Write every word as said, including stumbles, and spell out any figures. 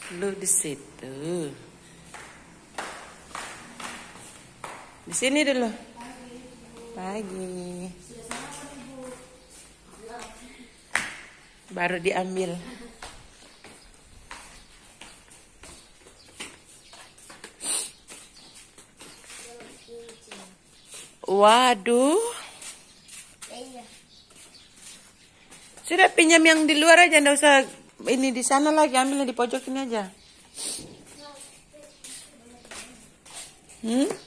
Lu di situ. Di sini dulu. Pagi. Baru diambil. Waduh. Sudah pinjam yang di luar aja, nggak usah ini di sana lagi, ambilnya di pojok ini aja. Hmm?